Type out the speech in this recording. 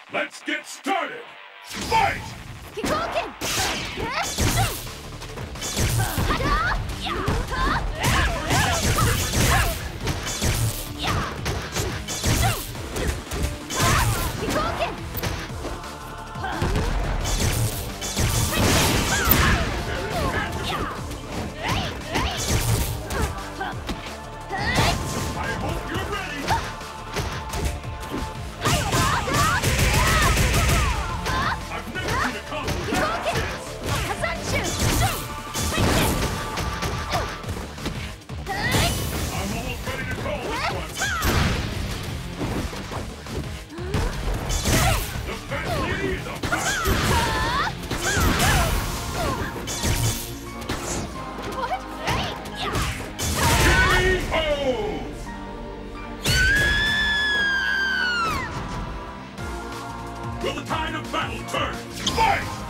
Let's get started! Fight! Kikoken! I hope you're ready! I've never seen a combo like this! I'm almost ready to call this one! The fat lady is a fast! K.O. Will the tide of battle turn? Fight!